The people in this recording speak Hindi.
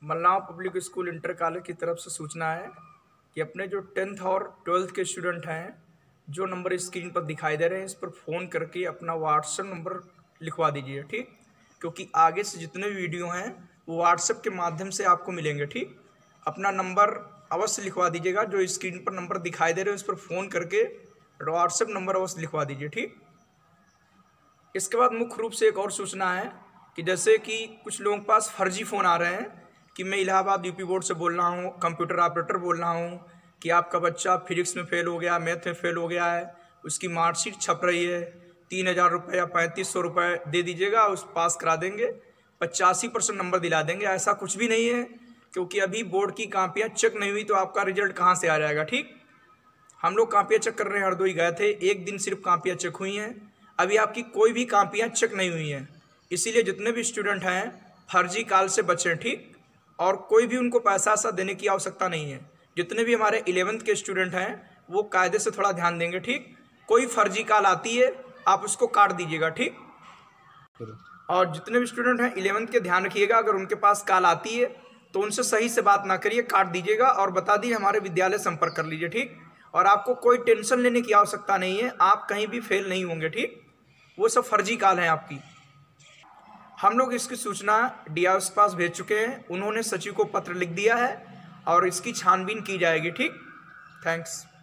Mallav public school inter college की तरफ से सूचना है कि अपने जो 10th और 12th के स्टूडेंट हैं, जो नंबर स्क्रीन पर दिखाई दे रहे हैं, इस पर फ़ोन करके अपना व्हाट्सएप नंबर लिखवा दीजिए, ठीक। क्योंकि आगे से जितने भी वीडियो हैं वो व्हाट्सएप के माध्यम से आपको मिलेंगे, ठीक। अपना नंबर अवश्य लिखवा दीजिएगा, जो स्क्रीन पर नंबर दिखाई दे रहे हैं उस पर फ़ोन करके व्हाट्सएप नंबर अवश्य लिखवा दीजिए, ठीक। इसके बाद मुख्य रूप से एक और सूचना है कि जैसे कि कुछ लोगों के पास फर्जी फ़ोन आ रहे हैं कि मैं इलाहाबाद यूपी बोर्ड से बोल रहा हूँ, कंप्यूटर ऑपरेटर बोल रहा हूँ कि आपका बच्चा फिजिक्स में फ़ेल हो गया, मैथ में फ़ेल हो गया है, उसकी मार्कशीट छप रही है, 3,000 रुपये या 3,500 रुपये दे दीजिएगा, उस पास करा देंगे, 85% नंबर दिला देंगे। ऐसा कुछ भी नहीं है, क्योंकि अभी बोर्ड की कापियाँ चेक नहीं हुई तो आपका रिजल्ट कहाँ से आ जाएगा, ठीक। हम लोग कापियाँ चेक कर रहे हैं, हरदोई गए थे, एक दिन सिर्फ कापियाँ चेक हुई हैं, अभी आपकी कोई भी कापियाँ चेक नहीं हुई हैं। इसीलिए जितने भी स्टूडेंट हैं फर्जी कॉल से बचें, ठीक। और कोई भी उनको पैसा ऐसा देने की आवश्यकता नहीं है। जितने भी हमारे 11th के स्टूडेंट हैं वो कायदे से थोड़ा ध्यान देंगे, ठीक। कोई फर्जी कॉल आती है आप उसको काट दीजिएगा, ठीक। और जितने भी स्टूडेंट हैं 11th के ध्यान रखिएगा, अगर उनके पास कॉल आती है तो उनसे सही से बात ना करिए, काट दीजिएगा और बता दिए हमारे विद्यालय संपर्क कर लीजिए, ठीक। और आपको कोई टेंशन लेने की आवश्यकता नहीं है, आप कहीं भी फेल नहीं होंगे, ठीक। वो सब फर्जी कॉल हैं आपकी। हम लोग इसकी सूचना डीआईओ के पास भेज चुके हैं, उन्होंने सचिव को पत्र लिख दिया है और इसकी छानबीन की जाएगी, ठीक। थैंक्स।